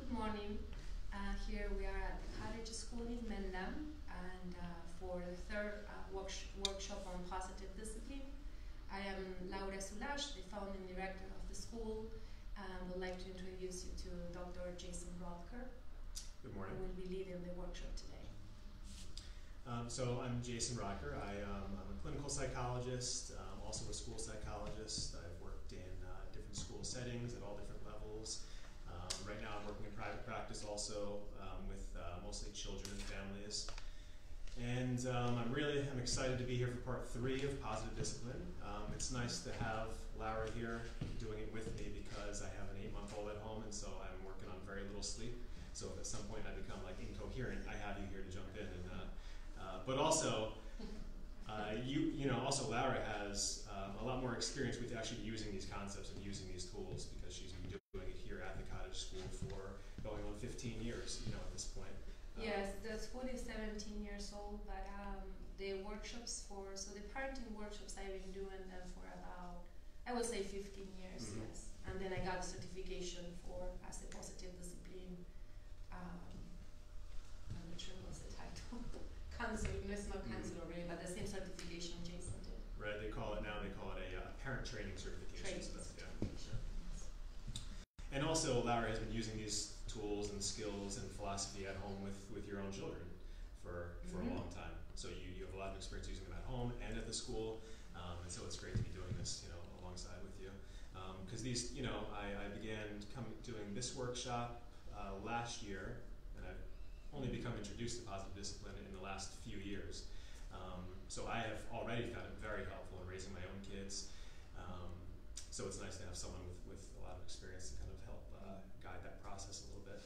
Good morning. Here we are at the Cottage School in Mendham, and for the third workshop on positive discipline. I am Laura Sulash, the founding director of the school, and would like to introduce you to Dr. Jason Rodker, Good morning. who will be leading the workshop today. So I'm Jason Rodker. I'm a clinical psychologist, also a school psychologist. I've worked in different school settings at all different levels. Right now I'm working in private practice also with mostly children and families. And I'm excited to be here for part 3 of positive discipline. It's nice to have Laura here doing it with me because I have an 8-month-old at home, and so I'm working on very little sleep. So if at some point I become like incoherent, I have you here to jump in. And but also, also Laura has a lot more experience with actually using these concepts and using these tools because she's been doing it here at the Cottage School for going on 15 years, at this point. Yes, the school is 17 years old, but the parenting workshops, I've been doing them for about, I would say 15 years, yes. And then I got a certification as a positive discipline, I'm not sure what's the title, counselor, no, it's not counselor really, but the same certification Jason did. Right, they call it a parent training certification. And also, Laura has been using these tools and skills and philosophy at home with your own children for a long time. So you have a lot of experience using them at home and at the school, and so it's great to be doing this, alongside with you. Because these, I began doing this workshop last year, and I've only become introduced to positive discipline in the last few years. So I have already found it very helpful in raising my own kids. So it's nice to have someone with a lot of experience to kind of help guide that process a little bit.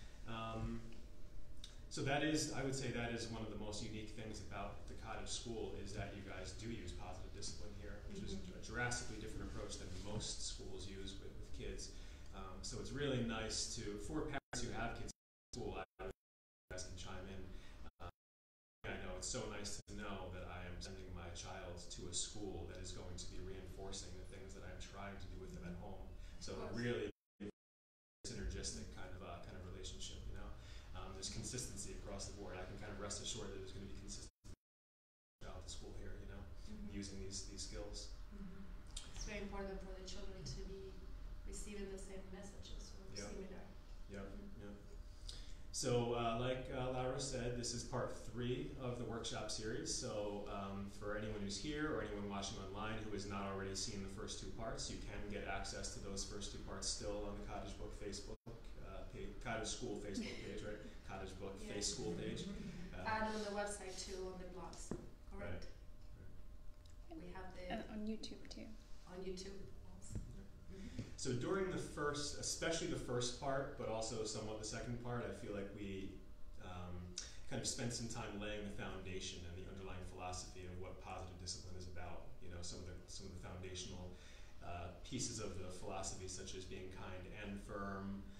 So I would say that is one of the most unique things about the Cottage School is that you guys do use positive discipline here, which is a drastically different approach than most schools use with kids. So it's really nice for parents who have kids in school, you guys can chime in. I know it's so nice to know that I am sending my child to a school that is going to be reinforcing the things that I'm trying to do with them at home. So really synergistic kind of relationship, There's consistency across the board. I can kind of rest assured that there's going to be consistency throughout the school here, using these skills. It's very important for the children to be receiving the same messages or similar. Yep. So like Laura said, this is part 3 of the workshop series. So for anyone who's here or anyone watching online who has not already seen the first 2 parts, you can get access to those first 2 parts still on the Cottage Book Facebook page, Cottage School Facebook page, right? Cottage Book Face School page. And on the website too, on the blogs, correct? Right. We have on YouTube too. On YouTube. So during especially the first part, but also somewhat the second part, I feel like we kind of spent some time laying the foundation and the underlying philosophy of what positive discipline is about. Some of the foundational pieces of the philosophy, such as being kind and firm,